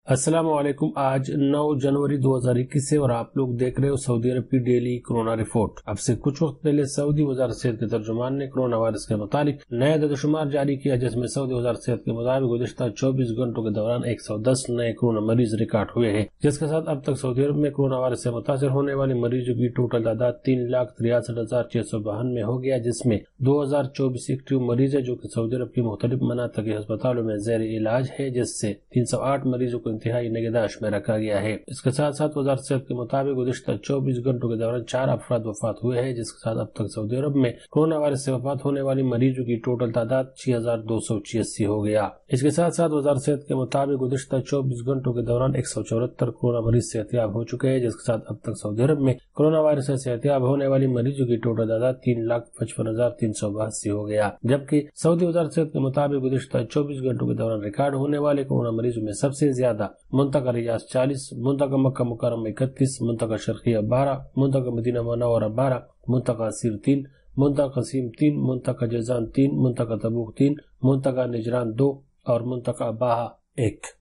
السلام علیکم۔ آج 9 جنوری 2021 سے اور آپ لوگ دیکھ رہے ہو سعودی عرب کی ڈیلی کورونا رپورٹ۔ اب سے کچھ وقت پہلے سعودی وزارت صحت کے ترجمان نے کورونا وائرس کے متعلق نیا عدد و شمار جاری کیا، جس میں سعودی وزارت صحت کے مطابق گزشتہ 24 گھنٹوں کے دوران 110 نئے کورونا مریض ریکارڈ ہوئے ہیں، جس کے ساتھ اب تک سعودی عرب میں کورونا وائرس سے متاثر ہونے والے مریضوں کی ٹوٹل تعداد 3,63,652 ہو گیا، جس میں 2024 ایکٹیو مریض ہے جو کہ سعودی عرب کی مختلف مناطق کے ہسپتالوں میں زیر علاج ہے، جس سے 308 مریضوں کو انتہائی نگہداشت میں رکھا گیا ہے۔ اس کے ساتھ ساتھ وزارت صحت کے مطابق گزشتہ 24 گھنٹوں کے دوران 4 افراد وفات ہوئے ہیں، جس کے ساتھ اب تک سعودی عرب میں کورونا وائرس سے وفات ہونے والی مریضوں کی ٹوٹل تعداد 6,286 ہو گیا۔ اس کے ساتھ ساتھ وزارت صحت کے مطابق گزشتہ 24 گھنٹوں کے دوران 174 کورونا مریض صحتیاب ہو چکے ہیں، جس کے ساتھ اب تک سعودی عرب میں کورونا وائرس سے صحتیاب ہونے والی مریضوں کی ٹوٹل تعداد 3,55,382 ہو گیا، جبکہ سعودی وزارت صحت کے مطابق گزشتہ 24 گھنٹوں کے دوران ریکارڈ ہونے والے کورونا مریضوں میں سب سے زیادہ منطقہ ریاض 40، منطقہ مکہ مکرمہ 31، منطقہ شرقیہ 12، منطقہ مدینہ منورہ 12، منطقہ سیر 3، منطقہ قصیم 3، منطقہ جازان 3، منطقہ تبوک 3، منطقہ نجران 2 اور منطقہ باہا 1۔